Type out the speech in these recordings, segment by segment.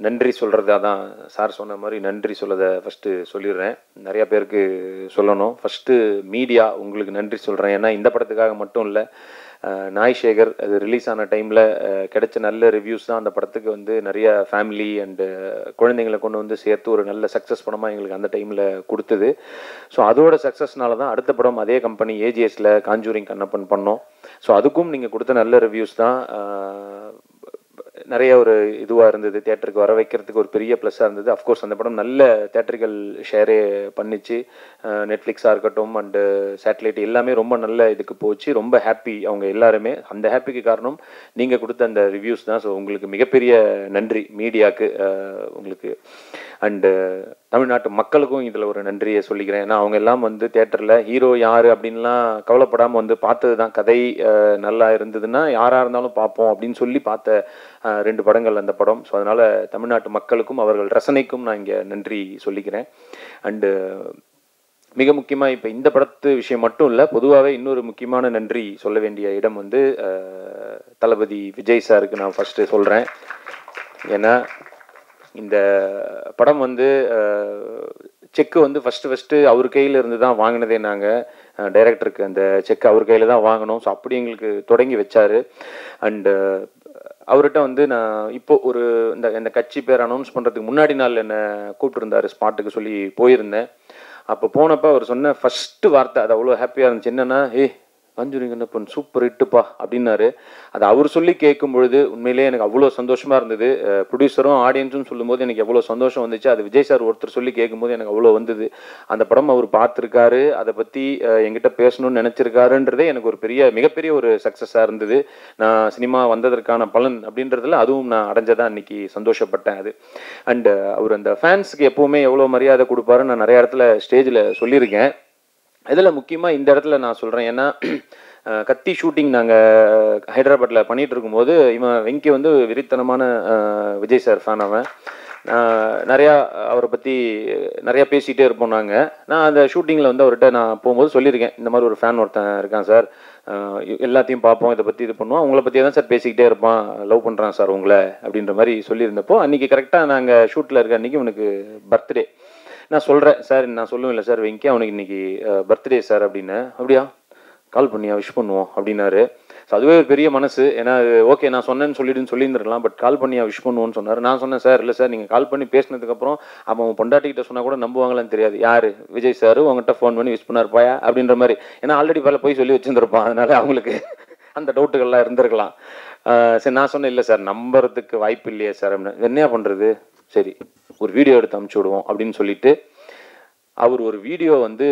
நன்றி சொல்கிறது அதான் சார் சொன்ன மாதிரி நன்றி சொல்லதை ஃபஸ்ட்டு சொல்லிடுறேன். நிறையா பேருக்கு சொல்லணும். ஃபஸ்ட்டு மீடியா உங்களுக்கு நன்றி சொல்கிறேன். ஏன்னா இந்த படத்துக்காக மட்டும் இல்லை, நாய் சேகர் அது ரிலீஸ் ஆன டைமில் கிடைச்ச நல்ல ரிவ்யூஸ் தான் அந்த படத்துக்கு வந்து நிறைய ஃபேமிலி அண்டு குழந்தைங்களை கொண்டு வந்து சேர்த்து ஒரு நல்ல சக்ஸஸ் படமாக எங்களுக்கு அந்த டைமில் கொடுத்தது. ஸோ அதோட சக்ஸஸ்னால தான் அடுத்த படம் அதே கம்பெனி ஏஜிஎஸில் காஞ்சூரிங் கண்ணப்பன் பண்ணோம். ஸோ அதுக்கும் நீங்கள் கொடுத்த நல்ல ரிவ்யூஸ் தான் நிறைய ஒரு இதுவாக இருந்தது. தியேட்டருக்கு வர வைக்கிறதுக்கு ஒரு பெரிய ப்ளஸ்ஸாக இருந்தது. அஃப்கோர்ஸ் அந்த படம் நல்ல தியேட்டரிக்கல் ஷேரே பண்ணிச்சு. நெட்ஃப்ளிக்ஸாக இருக்கட்டும் அண்டு சேட்டலைட் எல்லாமே ரொம்ப நல்ல இதுக்கு போச்சு. ரொம்ப ஹாப்பி அவங்க எல்லாருமே. அந்த ஹாப்பிக்கு காரணம் நீங்கள் கொடுத்த அந்த ரிவ்யூஸ் தான். ஸோ உங்களுக்கு மிகப்பெரிய நன்றி மீடியாவுக்கு உங்களுக்கு. அண்டு தமிழ்நாட்டு மக்களுக்கும் இதில் ஒரு நன்றியை சொல்லிக்கிறேன். ஏன்னா அவங்க எல்லாம் வந்து தியேட்டரில் ஹீரோ யார் அப்படின்லாம் கவலைப்படாமல் வந்து பார்த்தது தான். கதை நல்லா இருந்ததுன்னா யாராக இருந்தாலும் பார்ப்போம் அப்படின்னு சொல்லி பார்த்த 2 படங்கள் அந்த படம். ஸோ அதனால் தமிழ்நாட்டு மக்களுக்கும் அவர்கள் ரசனைக்கும் நான் இங்கே நன்றி சொல்லிக்கிறேன். அண்டு மிக முக்கியமாக இப்போ இந்த படத்து விஷயம் மட்டும் இல்லை, பொதுவாகவே இன்னொரு முக்கியமான நன்றி சொல்ல வேண்டிய இடம் வந்து தளபதி விஜய் சாருக்கு நான் ஃபஸ்ட்டு சொல்கிறேன். ஏன்னா இந்த படம் வந்து செக்கு வந்து ஃபஸ்ட்டு அவர் கையில் இருந்து தான் வாங்கினதே. நாங்கள் டைரக்டருக்கு அந்த செக்கு அவர் கையில் தான் வாங்கினோம். ஸோ அப்படி எங்களுக்கு தொடங்கி வச்சார். அண்டு அவர்கிட்ட வந்து நான் இப்போது ஒரு இந்த கட்சி பேர் அனௌன்ஸ் பண்ணுறதுக்கு முன்னாடி நாள் என்னை கூப்பிட்டுருந்தார் ஸ்பாட்டுக்கு சொல்லி போயிருந்தேன். அப்போ போனப்போ அவர் சொன்ன ஃபஸ்ட்டு வார்த்தை அது அவ்வளோ ஹாப்பியாக இருந்துச்சு. என்னென்னா காஞ்சூரிங் கண்ணப்பன் சூப்பர் ஹிட்டுப்பா அப்படின்னாரு. அது அவர் சொல்லி கேட்கும் பொழுது உண்மையிலே எனக்கு அவ்வளோ சந்தோஷமாக இருந்தது. ப்ரொடியூசரும் ஆடியன்ஸும் சொல்லும்போது எனக்கு எவ்வளோ சந்தோஷம் வந்துச்சு. அது விஜய் சார் ஒருத்தர் சொல்லி கேட்கும்போது எனக்கு அவ்வளோ வந்தது. அந்த படம் அவர் பார்த்துருக்காரு, அதை பற்றி என்கிட்ட பேசணும்னு நினச்சிருக்காருன்றதே எனக்கு ஒரு மிகப்பெரிய ஒரு சக்ஸஸாக இருந்தது. நான் சினிமா வந்ததற்கான பலன் அப்படின்றதுல அதுவும் நான் அடைஞ்சதான் அன்றைக்கி சந்தோஷப்பட்டேன். அது அண்டு அவர் அந்த ஃபேன்ஸுக்கு எப்போவுமே எவ்வளோ மரியாதை கொடுப்பாருன்னு நான் நிறைய இடத்துல ஸ்டேஜில் சொல்லியிருக்கேன். இதில் முக்கியமாக இந்த இடத்துல நான் சொல்கிறேன். ஏன்னா கத்தி ஷூட்டிங் நாங்கள் ஹைதராபாத்தில் பண்ணிகிட்டு இருக்கும்போது இவன் வெங்கி வந்து வெறித்தனமான விஜய் சார் ஃபேன். அவன் நிறையா அவரை பற்றி நிறையா பேசிகிட்டே இருப்போம். நான் அந்த ஷூட்டிங்கில் வந்து அவர்கிட்ட நான் போகும்போது சொல்லியிருக்கேன், இந்த மாதிரி ஒரு ஃபேன் ஒருத்தன் இருக்கான் சார், எல்லாத்தையும் பார்ப்போம், இதை பற்றி இது பண்ணுவோம், உங்களை பற்றியே தான் சார் பேசிக்கிட்டே இருப்பான், லவ் பண்ணுறான் சார் உங்களை அப்படின்ற மாதிரி சொல்லியிருந்தப்போ அன்றைக்கி கரெக்டாக நாங்கள் ஷூட்டில் இருக்க அன்றைக்கி உனக்கு பர்த்டே. நான் சொல்கிறேன் சார், நான் சொல்லுவேன் இல்லை சார் வெங்கி அவனுக்கு இன்றைக்கி பர்த்டே சார் அப்படின்னு. அப்படியா, கால் பண்ணியா, விஷ் பண்ணுவோம் அப்படின்னாரு. ஸோ அதுவே ஒரு பெரிய மனசு. ஏன்னா ஓகே நான் சொன்னேன்னு சொல்லியிருந்துருக்கலாம், பட் கால் பண்ணியா விஷ் பண்ணுவோன்னு சொன்னார். நான் சொன்னேன் சார் இல்லை சார், நீங்கள் கால் பண்ணி பேசினதுக்கப்புறம் அவன் பொண்டாட்டிக்கிட்ட சொன்னால் கூட நம்புவாங்களான்னு தெரியாது. யார் விஜய் சார் உங்கள்கிட்ட ஃபோன் பண்ணி விஷ் பண்ணார் பாயா அப்படின்ற மாதிரி. ஏன்னா ஆல்ரெடி பல போய் சொல்லி வச்சுருந்துருப்பான், அதனால் அவங்களுக்கு அந்த டவுட்டுகள்லாம் இருந்திருக்கலாம். சரி நான் சொன்னேன் இல்லை சார் நம்புறதுக்கு வாய்ப்பு இல்லையே சார் அப்படின்னு. என்னையா பண்ணுறது, சரி ஒரு வீடியோ எடுத்து அனுப்பிச்சி விடுவோம் அப்படின்னு சொல்லிட்டு அவர் ஒரு வீடியோ வந்து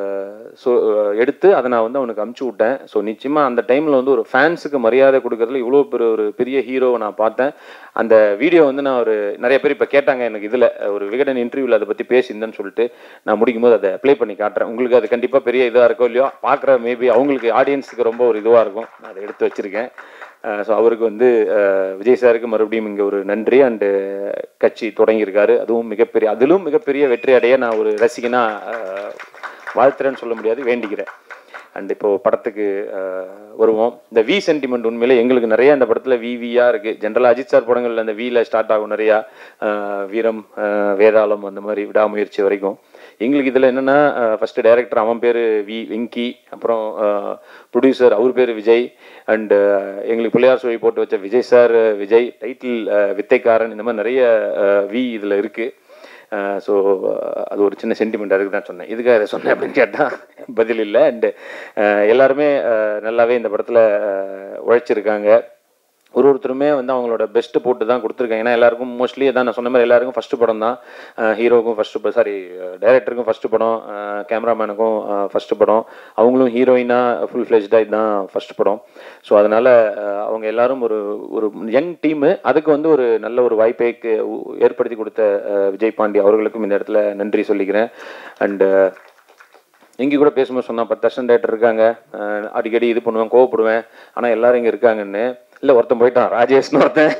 எடுத்து அதை நான் வந்து அவனுக்கு அனுப்பிச்சி விட்டேன். ஸோ நிச்சயமாக அந்த டைமில் வந்து ஒரு ஃபேன்ஸுக்கு மரியாதை கொடுக்கறதுல இவ்வளோ ஒரு பெரிய ஹீரோவை நான் பார்த்தேன். அந்த வீடியோ வந்து நான் நிறைய பேர் இப்போ கேட்டாங்க எனக்கு இதில் ஒரு விகடன் இன்டர்வியூவில் அதை பற்றி பேசியிருந்தேன்னு சொல்லிட்டு நான் முடிக்கும்போது அதை ப்ளே பண்ணி காட்டுறேன். உங்களுக்கு அது கண்டிப்பாக பெரிய இதாக இருக்கோ இல்லையோ, பார்க்குற மேபி அவங்களுக்கு ஆடியன்ஸுக்கு ரொம்ப ஒரு இதுவாக இருக்கும். நான் அதை எடுத்து வச்சுருக்கேன். ஸோ அவருக்கு வந்து விஜய் சாருக்கு மறுபடியும் இங்கே ஒரு நன்றி. அண்டு கட்சி தொடங்கியிருக்காரு, அதிலும் மிகப்பெரிய வெற்றி அடைய நான் ஒரு ரசிகனாக வாழ்த்துறேன்னு சொல்ல முடியாது, வேண்டிக்கிறேன். அண்ட் இப்போது படத்துக்கு வருவோம். இந்த வி சென்டிமெண்ட் உண்மையிலே எங்களுக்கு நிறைய இந்த படத்தில் விவியாக இருக்குது. ஜென்ரலாக அஜித் சார் படங்களில் அந்த வியில் ஸ்டார்ட் ஆகும் நிறையா, வீரம், வேதாளம், அந்த மாதிரி விடாமுயற்சி வரைக்கும். எங்களுக்கு இதில் என்னென்னா ஃபஸ்ட்டு டைரக்டர் அவன் பேர் வெங்கி, அப்புறம் ப்ரொடியூசர் அவர் பேர் விஜய், அண்டு எங்களுக்கு பிள்ளையார் சுவை போட்டு வச்ச விஜய் சார் விஜய், டைட்டில் வித்தைக்காரன், இந்த மாதிரி நிறைய வி இதில் இருக்குது. ஸோ அது ஒரு சின்ன சென்டிமெண்ட் அதுக்கு தான் சொன்னேன். இதுக்காக இதை சொன்னேன் அப்படின்னு கேட்டால் பதில் இல்லை. அண்டு எல்லாருமே நல்லாவே இந்த படத்தில் உழைச்சிருக்காங்க. ஒருத்தருமே வந்து அவங்களோட பெஸ்ட்டு போட்டு தான் கொடுத்துருக்காங்க. ஏன்னா எல்லாருக்கும் மோஸ்ட்லி அதான் நான் சொன்ன மாதிரி எல்லாருக்கும் ஃபஸ்ட்டு படம் தான். ஹீரோவுக்கும் டைரக்டருக்கும் ஃபஸ்ட்டு படம், கேமராமேனுக்கும் ஃபஸ்ட்டு படம், அவங்களும் ஹீரோயினாக ஃபுல் ஃப்ளெஜ்டாக இதுதான் ஃபஸ்ட்டு படம். ஸோ அதனால் அவங்க எல்லாரும் ஒரு யங் டீமு. அதுக்கு வந்து ஒரு நல்ல ஒரு வாய்ப்பை ஏற்படுத்தி கொடுத்த விஜய் பாண்டி அவர்களுக்கும் இந்த இடத்துல நன்றி சொல்லிக்கிறேன். அண்டு இங்கே கூட பேசும்போது சொன்னால் 10 வருஷம் டேரக்டர் இருக்காங்க, அடிக்கடி இது பண்ணுவேன், கோவப்படுவேன், ஆனால் எல்லாரும் இங்கே இருக்காங்கன்னு. இல்லை ஒருத்தன் போயிட்டான், ராஜேஷ்னு ஒருத்தன்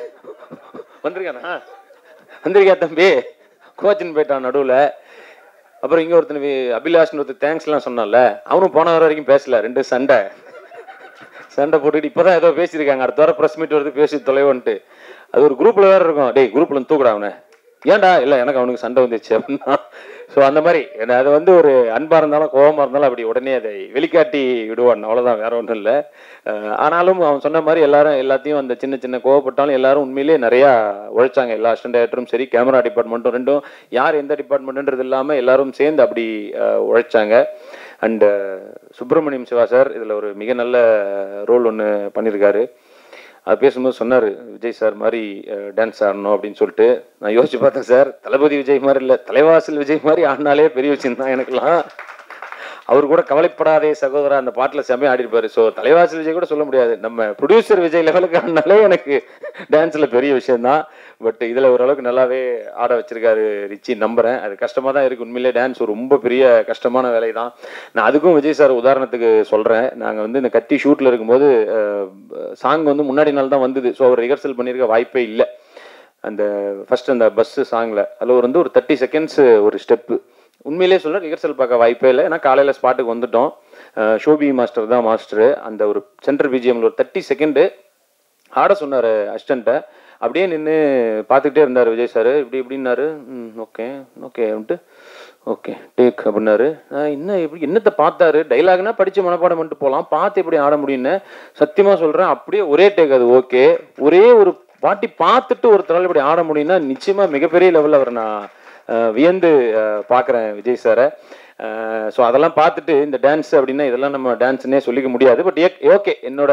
வந்திருக்கா தம்பி, கோச்சின்னு போயிட்டான் நடுவில். அப்புறம் இங்கே ஒருத்தன் அபிலாஷ்னு ஒருத்தர் தேங்க்ஸ்லாம் சொன்னால, அவனும் போன வர வரைக்கும் பேசல, 2 சண்டை. சண்டை போட்டுக்கிட்டு இப்போ தான் ஏதோ பேசியிருக்காங்க, அடுத்த வாரம் ப்ரெஸ் மீட் வருது பேசி தொலைவோன்ட்டு. அது ஒரு குரூப்பில் வேறு இருக்கும், டேய் குரூப்பில் தூக்குடா அவனை, ஏன்டா இல்லை எனக்கு அவனுக்கு சண்டை வந்துச்சு அப்படின்னா. ஸோ அந்த மாதிரி அது வந்து ஒரு அன்பாக இருந்தாலும் கோபமாக இருந்தாலும் அப்படி உடனே அதை வெளிக்காட்டி விடுவான், அவ்வளோதான், வேற ஒன்றும் இல்லை. ஆனாலும் அவன் சொன்ன மாதிரி எல்லாத்தையும் அந்த சின்ன சின்ன கோவப்பட்டாலும் எல்லாரும் உண்மையிலேயே நிறையா உழைச்சாங்க. எல்லா அசிஸ்டன்ட் டைரக்டரும் சரி, கேமரா டிபார்ட்மெண்ட்டும் ரெண்டும், யார் எந்த டிபார்ட்மெண்ட்டுன்றது இல்லாமல் எல்லாரும் சேர்ந்து அப்படி உழைச்சாங்க. அண்டு சுப்பிரமணியம் சிவா சார் இதில் ஒரு மிக நல்ல ரோல் ஒன்று பண்ணியிருக்காரு. அது பேசும்போது சொன்னார், விஜய் சார் மாதிரி டான்ஸ் ஆடணும் அப்படின்னு சொல்லிட்டு. நான் யோசிச்சு பார்த்தேன், சார் தளபதி விஜய் மாதிரி இல்லை, தலைவாசல் விஜய் மாதிரி ஆடினாலே பெரிய விஷயம் தான் எனக்குலாம். அவர் கூட கவலைப்படாதே சகோதரா அந்த பாட்டில் செம்மையாக ஆடிருப்பாரு. ஸோ தலைவாசல் விஜய் கூட சொல்ல முடியாது, நம்ம ப்ரொடியூசர் விஜய் லெவலுக்கு ஆடினாலே எனக்கு டான்ஸில் பெரிய விஷயந்தான். பட் இதில் ஓரளவுக்கு நல்லாவே ஆட வச்சிருக்காரு ரிச்சி, நம்புகிறேன். அது கஷ்டமாக தான் இருக்குது உண்மையிலே, டான்ஸ் ரொம்ப பெரிய கஷ்டமான வேலை தான். நான் அதுக்கும் விஜய் சார் உதாரணத்துக்கு சொல்கிறேன். நாங்கள் வந்து இந்த கத்தி ஷூட்டில் இருக்கும்போது சாங் வந்து முன்னாடி நாள் தான் வந்தது. ஸோ அவர் ரிஹர்சல் பண்ணியிருக்க வாய்ப்பே இல்லை. அந்த ஃபஸ்ட் அந்த பஸ்ஸு சாங்கில் அதில் வந்து ஒரு 30 செகண்ட்ஸ் ஒரு ஸ்டெப்பு, உண்மையிலே சொல்ல ரிஹர்சல் பார்க்க வாய்ப்பே இல்லை. ஏன்னா காலையில் ஸ்பாட்டுக்கு வந்துட்டோம், ஷோபி மாஸ்டர் தான் மாஸ்டரு. அந்த ஒரு சென்டர் பிஜிஎம்ல ஒரு 30 செகண்டு ஆட சொன்னார் அசிஸ்டண்ட்டை. அப்படியே நின்று பார்த்துக்கிட்டே இருந்தார் விஜய் சார். இப்படின்னாரு, ஓகே ஓகேன்ட்டு ஓகே டேக் அப்படின்னாரு. இன்னும் எப்படி என்னத்தை பார்த்தாரு, டைலாக்னா படித்து மனப்பாடம் பண்ணிட்டு போகலாம், பார்த்து எப்படி ஆட முடியும்னு சத்தியமாக சொல்கிறேன். அப்படியே ஒரே டேக், அது ஓகே. ஒரே ஒரு பாட்டி பார்த்துட்டு ஒருத்தரால் இப்படி ஆட முடியும்னா நிச்சயமாக மிகப்பெரிய லெவலில் அவர் நான் வியந்து பார்க்குறேன் விஜய் சாரை. ஸோ அதெல்லாம் பார்த்துட்டு இந்த டான்ஸ் அப்படின்னா இதெல்லாம் நம்ம டான்ஸ்னே சொல்லிக்க முடியாது. பட் ஓகே, என்னோட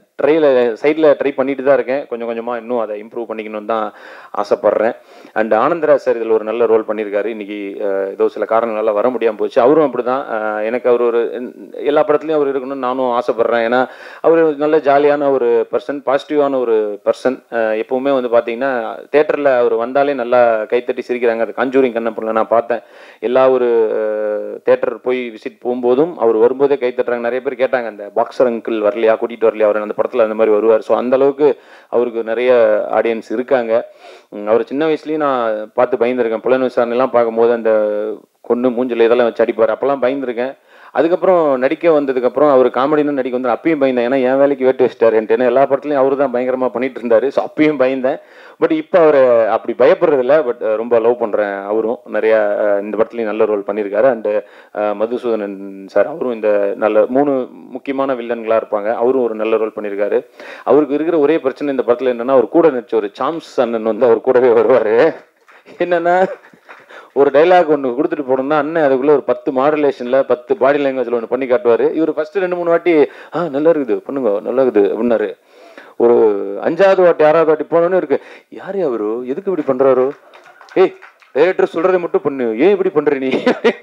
சைடில் ட்ரை பண்ணிட்டு தான் இருக்கேன். கொஞ்சம் கொஞ்சமாக இன்னும் அதை இம்ப்ரூவ் பண்ணிக்கணும்னு தான் ஆசைப்பட்றேன். அண்ட் ஆனந்தராஜ் சார் இதில் ஒரு நல்ல ரோல் பண்ணியிருக்காரு. இன்றைக்கி ஏதோ சில காரணங்களால் வர முடியாமல் போச்சு. அவரும் அப்படி தான். எனக்கு அவர் ஒரு எல்லா படத்துலையும் அவர் இருக்கணும்னு நானும் ஆசைப்பட்றேன். ஏன்னா அவர் நல்ல ஜாலியான ஒரு பர்சன், பாசிட்டிவான ஒரு பர்சன். எப்போவுமே வந்து பார்த்தீங்கன்னா தேட்டரில் அவர் வந்தாலே நல்லா கைத்தட்டி சிரிக்கிறாங்க. அது காஞ்சூரிங் கண்ணப்பனில் நான் பார்த்தேன். எல்லா ஒரு தேட்டர் போய் விசிட் போகும்போதும் அவர் வரும்போதே கைத்தட்டுறாங்க. நிறைய பேர் கேட்டாங்க, அந்த பாக்ஸர் அங்கிள் வரலையா, கூட்டிகிட்டு வரலையா அவர் அந்த படத்தில், அந்த மாதிரி வருவார். ஸோ அந்த அளவுக்கு அவருக்கு நிறைய ஆடியன்ஸ் இருக்காங்க. அவர் சின்ன வயசுலேயும் நான் பார்த்து பயந்துருக்கேன். புலன் விசாரணைலாம் பார்க்கும்போது அந்த கொண்டு மூஞ்சில் இதெல்லாம் வச்சு அடிப்பார், அப்போல்லாம் பயந்துருக்கேன். அதுக்கப்புறம் நடிக்க வந்ததுக்கப்புறம் அவர் காமெடின்னு நடிக்க வந்து அப்பயும் பயந்தேன். ஏன்னா என் வேலைக்கு வேட்டு வச்சிட்டாருன்ட்டு. ஏன்னா எல்லா படத்துலையும் அவரு தான் பயங்கரமாக பண்ணிட்டு இருந்தார். ஸோ அப்பயும் பயந்தேன். பட் இப்போ அவர் அப்படி பயப்படுறதில்ல. பட் ரொம்ப லவ் பண்ணுறேன். அவரும் நிறையா இந்த படத்துலையும் நல்ல ரோல் பண்ணியிருக்காரு. அண்டு மதுசூதனன் சார், அவரும் இந்த நல்ல 3 முக்கியமான வில்லன்களாக இருப்பாங்க. அவரும் ஒரு நல்ல ரோல் பண்ணியிருக்காரு. அவருக்கு இருக்கிற ஒரே பிரச்சனை இந்த படத்தில் என்னென்னா, அவர் கூட நடிச்ச ஒரு சாம்ஸ் அண்ணன் வந்து அவர் கூடவே வருவார். என்னென்னா, ஒரு டைலாக் ஒன்று கொடுத்துட்டு போனோம்னா அண்ணன் அதுக்குள்ளே ஒரு 10 மாடுலேஷனில் 10 பாடி லாங்குவேஜில் ஒன்று பண்ணி காட்டுவார். இவர் ஃபஸ்ட்டு 2-3 வாட்டி நல்லா இருக்குது பண்ணுங்க, நல்லா இருக்குது அப்படின்னாரு. ஒரு 5வது வாட்டி 6வது வாட்டி போனோன்னு இருக்கு, யார் அவரு, எதுக்கு இப்படி பண்ணுறாரோ, ஏய் டைரக்டர் சொல்கிறத மட்டும் பண்ணு, ஏன் இப்படி பண்ணுற நீ.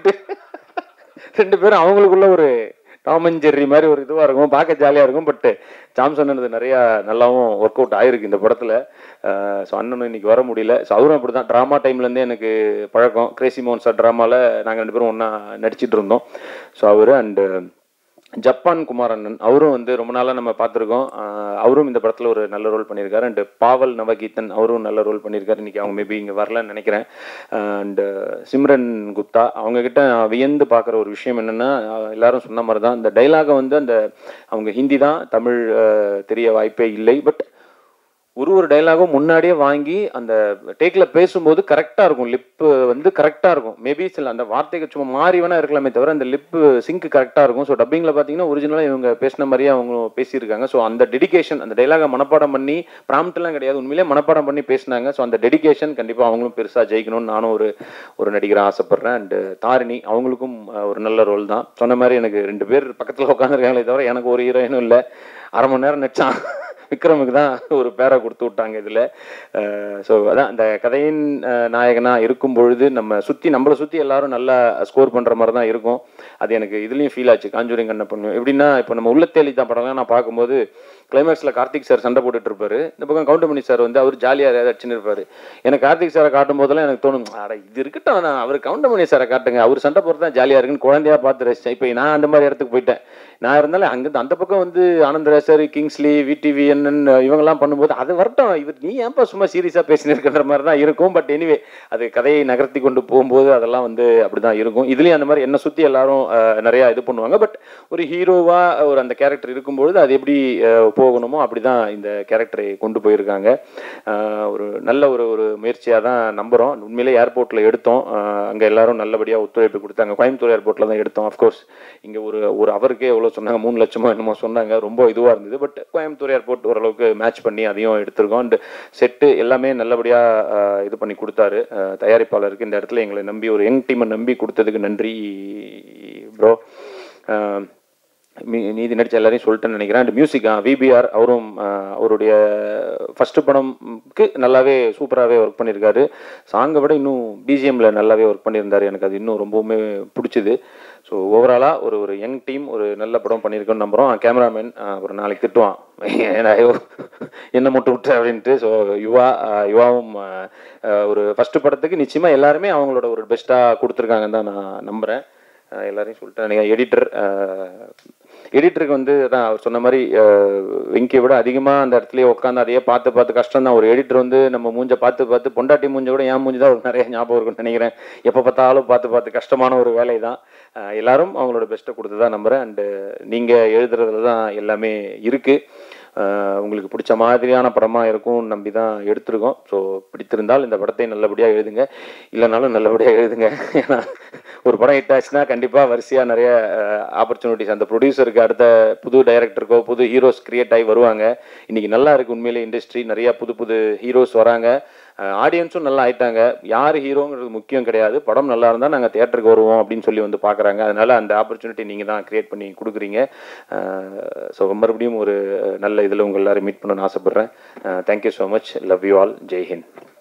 2 பேரும் அவங்களுக்குள்ள ஒரு டாம் அண்ட் ஜெர்ரி மாதிரி ஒரு இதுவாக இருக்கும், பார்க்க ஜாலியாக இருக்கும். பட் சாம்சன் அது நிறையா நல்லாவும் ஒர்க் அவுட் ஆகிருக்கு இந்த படத்தில். ஸோ அண்ணனும் இன்னைக்கு வர முடியல. ஸோ அவரும் அப்படி தான், ட்ராமா டைம்லேருந்தே எனக்கு பழக்கம். கிரேசி மோகன் சார் ட்ராமாவில் நாங்கள் 2 பேரும் ஒன்றா நடிச்சிட்டு இருந்தோம். ஸோ அவர் அண்டு ஜப்பான் குமார் அண்ணன், அவரும் வந்து ரொம்ப நாளாக நம்ம பார்த்துருக்கோம். அவரும் இந்த படத்தில் ஒரு நல்ல ரோல் பண்ணியிருக்காரு. அண்டு பாவல் நவகீதன், அவரும் நல்ல ரோல் பண்ணியிருக்காரு. இன்றைக்கி அவங்க மேபி இங்கே வரலன்னு நினைக்கிறேன். அண்டு சிம்ரன் குப்தா, அவங்கக்கிட்ட வியந்து பார்க்குற ஒரு விஷயம் என்னென்னா, எல்லாரும் சொன்ன மாதிரி தான் இந்த டைலாகை வந்து அந்த அவங்க ஹிந்தி தான், தமிழ் தெரிய வாய்ப்பே இல்லை. பட் ஒரு டைலாகும் முன்னாடியே வாங்கி அந்த டேக்கில் பேசும்போது கரெக்டாக இருக்கும், லிப்பு வந்து கரெக்டாக இருக்கும். மேபி சில அந்த வார்த்தைக்கு சும்மா மாறி வேணா இருக்கலாமே தவிர அந்த லிப்பு சிங்க் கரெக்டாக இருக்கும். ஸோ டப்பிங்கில் பார்த்தீங்கன்னா ஒரிஜினலாக இவங்க பேசின மாதிரியே அவங்க பேசியிருக்காங்க. ஸோ அந்த டெடிகேஷன், அந்த டைலாகை மனப்பாடம் பண்ணி, ப்ராம்ப்ட்லாம் கிடையாது, உண்மையிலே மனப்பாடம் பண்ணி பேசினாங்க. ஸோ அந்த டெடிகேஷன் கண்டிப்பாக அவங்களும் பெருசாக ஜெயிக்கணும்னு நானும் ஒரு நடிகராக ஆசைப்பட்றேன். அண்டு தாரிணி, அவங்களுக்கும் ஒரு நல்ல ரோல் தான். சொன்ன மாதிரி எனக்கு 2 பேர் பக்கத்தில் உட்காந்துருக்காங்களே தவிர எனக்கு ஒரு ஹீரோயினும் இல்லை. 1/2 மணி நேரம் நடிச்சான். விக்ரமுக்கு தான் ஒரு பேரை கொடுத்து விட்டாங்க இதில். ஸோ அதான் அந்த கதையின் நாயகனாக இருக்கும் பொழுது நம்மளை சுற்றி எல்லாரும் நல்லா ஸ்கோர் பண்ணுற மாதிரி தான் இருக்கும். அது எனக்கு இதுலேயும் ஃபீல் ஆச்சு. காஞ்சூரிங் கண்ணப்பன் எப்படின்னா, இப்போ நம்ம உள்ளத்தேலி தான் படம்லாம் நான் பார்க்கும்போது கிளைமேக்ஸில் கார்த்திக் சார் சண்டை போட்டுட்டு இருப்பாரு, இந்த பக்கம் கவுண்டமணி சார் வந்து அவர் ஜாலியாக ஏதாவது அடிச்சுன்னு இருப்பாரு. எனக்கு கார்த்திக் சாரை காட்டும் போதெல்லாம் எனக்கு தோணும், அட இது இருக்கட்டும், நான் அவர் கவுண்டமணி சாரை காட்டுங்க, அவர் சண்டை போடுறது தான் ஜாலியாக இருக்குன்னு குழந்தையா பார்த்து ரசித்தேன். இப்போ நான் அந்த மாதிரி இடத்துக்கு போயிட்டேன். நான் இருந்தாலும் அங்கே அந்த பக்கம் வந்து ஆனந்தராசர், கிங்ஸ்லி, விடிவிஎன் இவங்கெல்லாம் பண்ணும்போது அது வரட்டும், இவர் நீ ஏன்ப்பா சும்மா சீரியஸாக பேசினு இருக்கின்ற மாதிரி தான் இருக்கும். பட் எனிவே அது கதையை நகர்த்தி கொண்டு போகும்போது அதெல்லாம் வந்து அப்படி தான் இருக்கும். இதுலேயும் அந்த மாதிரி என்னை சுற்றி எல்லாரும் நிறையா இது பண்ணுவாங்க. பட் ஒரு ஹீரோவாக ஒரு அந்த கேரக்டர் இருக்கும்பொழுது அது எப்படி போகணுமோ அப்படி தான் இந்த கேரக்டரை கொண்டு போயிருக்காங்க. ஒரு நல்ல ஒரு முயற்சியாக தான் நம்புகிறோம். உண்மையிலே ஏர்போர்ட்டில் எடுத்தோம், அங்கே எல்லாரும் நல்லபடியாக ஒத்துழைப்பு கொடுத்தாங்க. கோயம்புத்தூர் ஏர்போர்ட்டில் தான் எடுத்தோம். அஃப்கோர்ஸ் இங்கே ஒரு அவருக்கே எவ்வளோ சொன்னாங்க, 3 லட்சமோ என்னமோ சொன்னாங்க, ரொம்ப இதுவாக இருந்தது. பட் கோயம்புத்தூர் ஏர்போர்ட் ஓரளவுக்கு மேட்ச் பண்ணி அதையும் எடுத்திருக்கோம். அண்ட் செட்டு எல்லாமே நல்லபடியாக இது பண்ணி கொடுத்தாரு தயாரிப்பாளருக்கு. இந்த இடத்துல எங்களை நம்பி ஒரு யங் டீமை நம்பி கொடுத்ததுக்கு நன்றி ப்ரோ. நீதி நடிச்ச எல்லாரையும் சொல்லிட்டேன்னு நினைக்கிறேன். அண்ட் மியூசிக் விபிஆர் அவரும் அவருடைய ஃபஸ்ட்டு படம்க்கு நல்லாவே சூப்பராகவே ஒர்க் பண்ணியிருக்காரு. சாங்கை விட இன்னும் பிஜிஎம்மில் நல்லாவே ஒர்க் பண்ணியிருந்தார். எனக்கு அது இன்னும் ரொம்பவுமே பிடிச்சிது. ஸோ ஓவராலாக ஒரு யங் டீம் ஒரு நல்ல படம் பண்ணியிருக்கோன்னு நம்புகிறோம். கேமராமேன் ஒரு நாளைக்கு திட்டுவான், ஏன்னா என்ன மட்டும் விட்டு அப்படின்ட்டு. ஸோ யுவாவும் ஒரு ஃபஸ்ட்டு படத்துக்கு நிச்சயமாக எல்லாருமே அவங்களோட ஒரு பெஸ்ட்டாக கொடுத்துருக்காங்கன்னு தான் நான் நம்புகிறேன். எல்லாரையும் சொல்லிட்டேன். எடிட்டருக்கு வந்து தான் அவர் சொன்ன மாதிரி வெங்கியை விட அதிகமாக அந்த இடத்துலயே உட்காந்து அதையே பார்த்து கஷ்டம் தான். ஒரு எடிட்டர் வந்து நம்ம மூஞ்சை பார்த்து பொண்டாட்டி மூஞ்ச கூட என் மூஞ்சி தான் ஒரு நிறைய ஞாபகம் இருக்குன்னு நினைக்கிறேன். எப்போ பார்த்தாலும் பார்த்து கஷ்டமான ஒரு வேலை தான். எல்லாரும் அவங்களோட பெஸ்ட்டை கொடுத்து தான் நம்புகிறேன். அண்டு நீங்கள் எழுதுறதுல தான் எல்லாமே இருக்குது. உங்களுக்கு பிடிச்ச மாதிரியான படமாக இருக்கும்னு நம்பி தான் எடுத்திருக்கோம். ஸோ பிடித்திருந்தால் இந்த படத்தை நல்லபடியாக எழுதுங்க, இல்லைனாலும் நல்லபடியாக எழுதுங்க. ஏன்னா ஒரு படம் ஹிட் ஆச்சுன்னா கண்டிப்பாக வரிசையாக நிறைய ஆப்பர்ச்சுனிட்டிஸ் அந்த ப்ரொடியூசருக்கு, அடுத்த புது டைரக்டருக்கோ புது ஹீரோஸ் கிரியேட் ஆகி வருவாங்க. இன்றைக்கி நல்லா இருக்குது உண்மையிலே இண்டஸ்ட்ரி, நிறையா புது ஹீரோஸ் வராங்க. ஆடியன்ஸும் நல்லா ஆயிட்டாங்க. யார் ஹீரோங்கிறது முக்கியம் கிடையாது, படம் நல்லா இருந்தால் நாங்கள் தியேட்டருக்கு வருவோம் அப்படின்னு சொல்லி வந்து பார்க்குறாங்க. அதனால் அந்த ஆப்பர்ச்சுனிட்டி நீங்கள் தான் க்ரியேட் பண்ணி கொடுக்குறீங்க. ஸோ மறுபடியும் ஒரு நல்ல இதில் உங்கள் எல்லோரும் மீட் பண்ணணும்னு ஆசைப்பட்றேன். Thank you so much. Love you all. Jai Hind.